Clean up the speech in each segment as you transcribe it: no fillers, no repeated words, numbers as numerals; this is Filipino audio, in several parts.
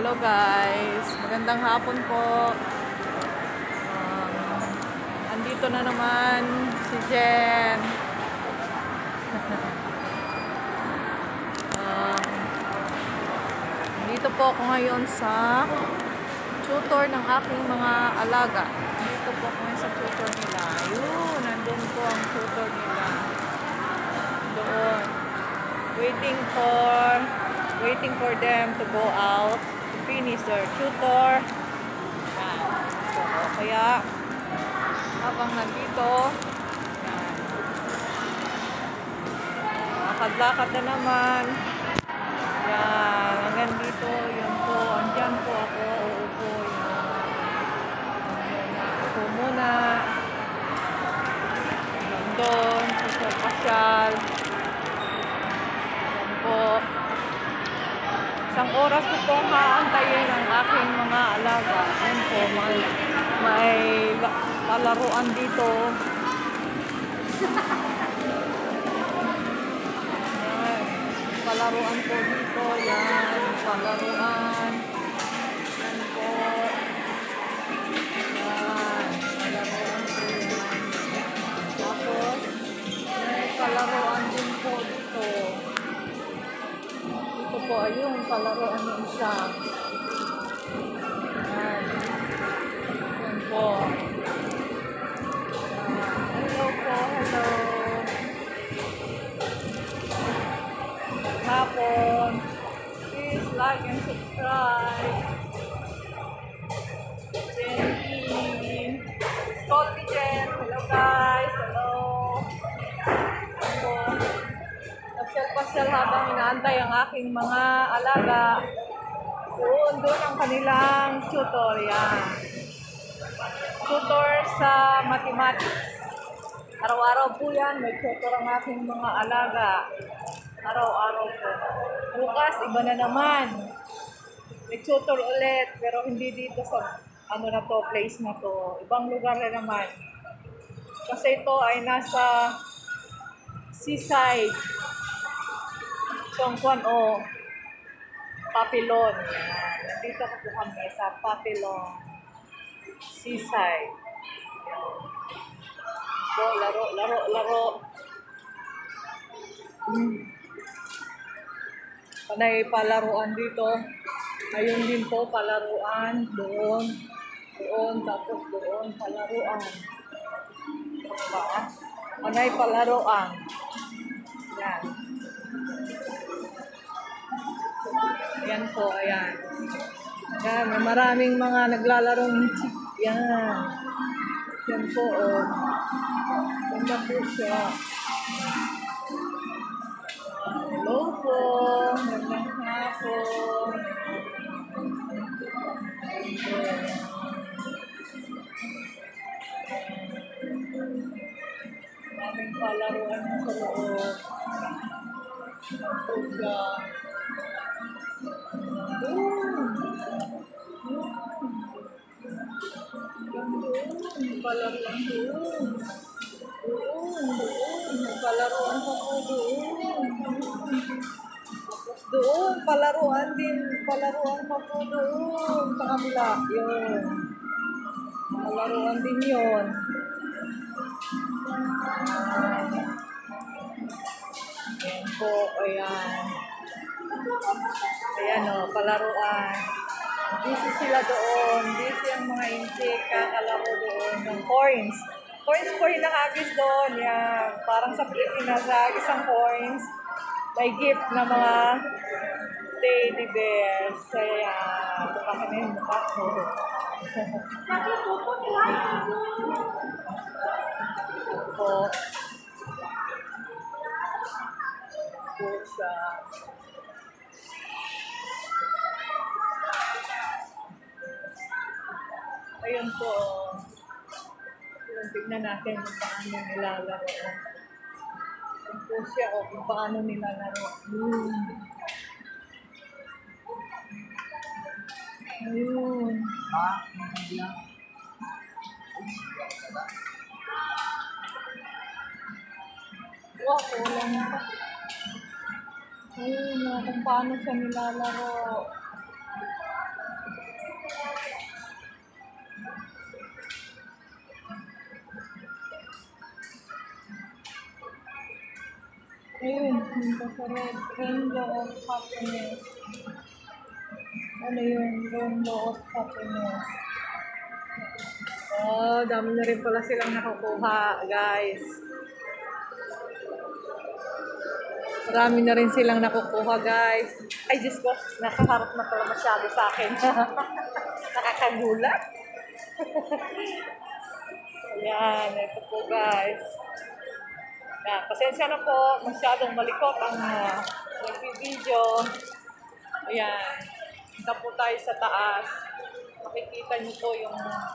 Hello guys, magandang hapon po. Andito na naman si Jen. Dito po ako ngayon sa tutor ng aking mga alaga. Dito po ako ngayon sa tutor nila. Yun, nandun po ang tutor nila. Doon. Waiting for them to go out to finish their tutor. So, kaya habang nandito, lakad-lakad na naman. Yan, hanggang dito, yun po, andyan po ako, uupo, yan. Ako muna. Nandun, pasyal. Yan po. Isang oras ko pong haantayin ang aking mga alaga. Yan po, may palaruan dito. Palaruan po dito, yan, palaruan, yan po, yan, palaruan po yan, tapos, may palaruan din po dito, po, ayun, palaruan ng isa, yan, yan po, hello po, hello. Hapon. Please like and subscribe. Jenny. Scotty Jen. Hello guys. Hello. Pasyal-pasyal habang inaantay ang aking mga alaga. Doon ang kanilang tutorial. Tutor sa mathematics. Araw-araw po yan. May tutor ang aking mga alaga. Araw-araw po. Bukas, iba na naman. May tutor ulit, pero hindi dito sa place na to. Ibang lugar na naman. Kasi ito ay nasa seaside. Songkwan o Papilon. Nandito po kami sa Papilon. Seaside. So, laro. Panay palaruan dito. Ayun din po palaruan. Doon, tapos doon palaruan. Panay palaruan. Yan. Yan po, ayan. Yan, may maraming mga naglalarong chip. Yan. Yan po, oh. Yan na po siya. Hello po. Magandang hapon. Maraming palaruan ng sa loob. Ito siya. May palaruan doon. May palaruan pa po doon. Doon, palaruan pa po doon. Sa kabila, yun. Palaruan din yun. Ayan po, ayan. Ayan o, palaruan. Busy sila doon. Busy ang mga insect, kakalaro doon ng coins. Coins po yung nakagis doon. Yan. Parang sa Pilipinas, isang coins. May gift na mga teddy bears. Kaya, mukha kami yung mukha ko. Po. Po siya. Ayun po. Tignan natin kung paano nilalaro. Ayun po siya o kung paano nilalaro. Ayun. Wow, kulang pa. Ayun, kung paano siya nilalaro. Ayun, punta sa red. Rainbow of happiness. Ano yun? Rainbow of happiness. Oh, dami na rin pala silang nakukuha, guys. Marami na rin silang nakukuha, guys. Ay, Diyos ko, nakaharap na pala masyado sa akin. Nakakagulat. Ayan, ito po, guys. Yan, pasensya na po, masyadong malikot ang nag-video. Ayan, punta po tayo sa taas. Makikita niyo po yung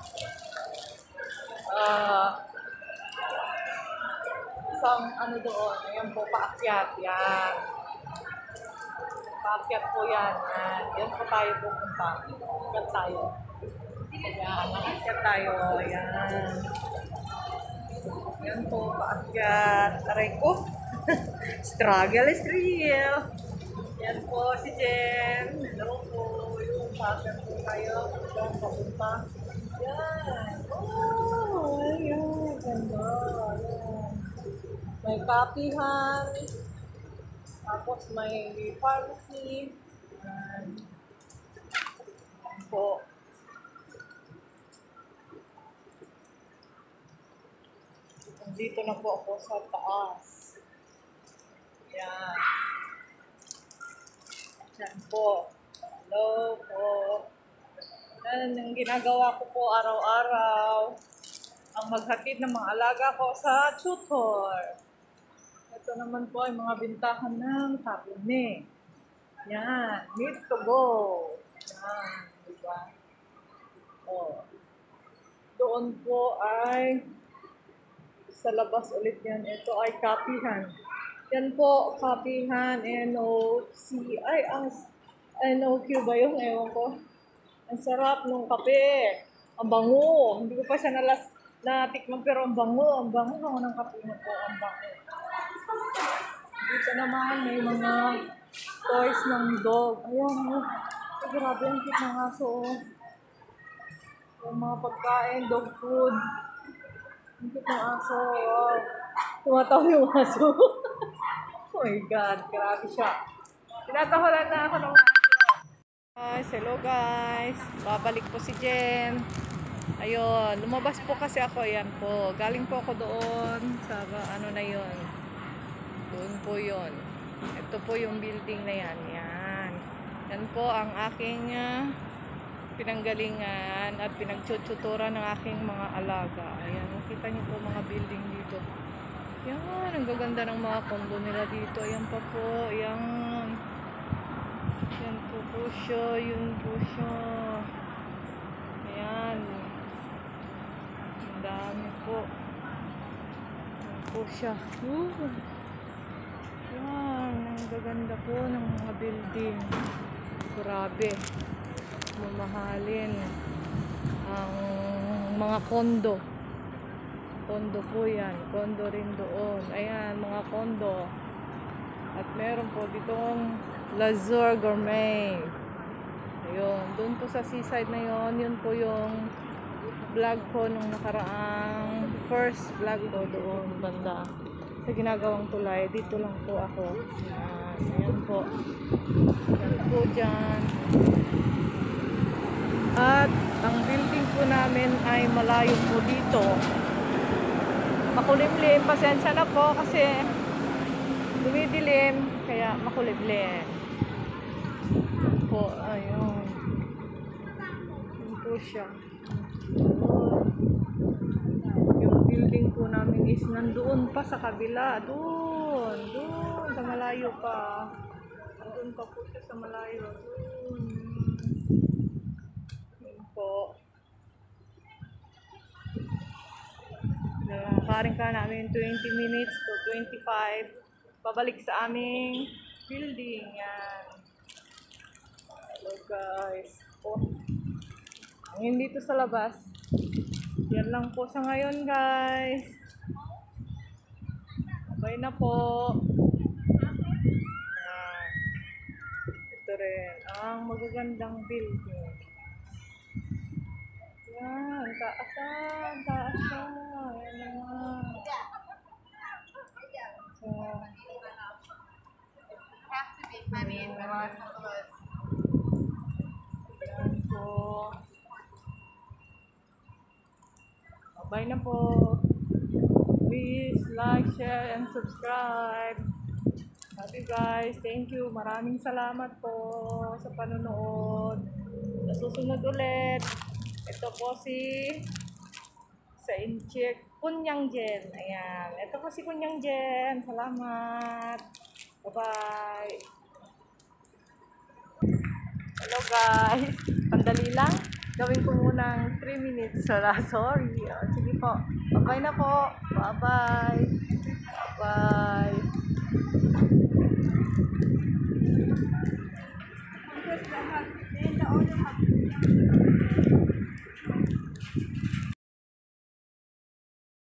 isang ano doon. Ayan po, paakyat. Yan. Paakyat po yan. Yan, yan po tayo pupunta. Paakyat tayo. Ayan, paakyat tayo. Ayan. Yan po, paakyat. Aray ko. Struggle is real. Yan po si Jen. Hello po. Yung paakyat po tayo. Saan papunta? Yan. Oh, ayan. Ganda. Ayan. May kapihan. Tapos may pharmacy. Yan po. Dito na po ako sa taas. Yan. Yan po. Hello po. Yan ang ginagawa ko po araw-araw. Ang maghatid ng mga alaga ko sa tutor. Ito naman po ay mga bintahan ng karne. Yan. Need to go. Yan. Diba? O. Doon po ay sa labas ulit yan. Ito ay kapihan. Yan po, kapihan, N-O-C. Ay, ang N-O-Q ba yun? Ewan ko. Ang sarap ng kape. Ang bango. Hindi ko pa siya natikman, pero ang bango. Ang bango ng kape na po. Ang bango. Dito naman may mga toys ng dog. Ayan, oh. Ay, grabe ang cute ng aso. Oh. Yung mga pagkain, dog food. Ang cute ng aso. Wow. Tumatawa yung aso. Oh my God, grabe siya. Tinatawalan na ako ng aso. Guys, hello guys. Babalik po si Jen. Ayun, lumabas po kasi ako. Yan po. Galing po ako doon sa ano na yun. Doon po yun. Ito po yung building na yan. Yan. Yan po ang aking pinanggalingan at pinagtututuran ng aking mga alaga. Ayan, makita niyo po mga building dito. Yan, ang gaganda ng mga condo nila dito. Ayan pa po. Ayan. Yan po siya. Yun po siya. Ayan. Ang dami po. Yan po siya. Yan, ang gaganda po ng mga building. Grabe. Mamahalin ang mga kondo. Kondo po yan. Kondo rin doon. Ayan, mga kondo. At meron po ditong Lazur Gourmet. Ayun, doon po sa seaside na yon. Yun po yung vlog ko nung nakaraang first vlog ko doon banda sa ginagawang tulay. Dito lang po ako. Ayan po. Ayan po dyan. At ang building po namin ay malayo po dito. Makulimlim. Pasensya na po kasi dumidilim. Kaya makulimlim. Po, ayun. Yun po siya. Yung building po namin is nandoon pa sa kabila. Doon sa malayo pa. Doon pa po siya sa malayo. Doon. Yun po. Nakaring ka namin 20 minutes to 25. Pabalik sa aming building. Yan. Hello guys. Oh. Ngayon dito sa labas. Yan lang po sa ngayon guys. Okay na po. Ito rin. Ang magagandang building. Yan. Taas na. Yan naman. So, Ayan po. Bye na po. Please like, share, and subscribe. Love you guys. Thank you. Maraming salamat po sa panonood. Sa susunod ulit. Ito po si sa Incheck Kunyang Jen. Ayan. Ito po si Kunyang Jen. Salamat. Bye-bye. Hello guys. Pandali lang. Gawin ko munang 3 minutes. Sorry. Sige po. Bye-bye na po. Bye-bye. Bye. Bye.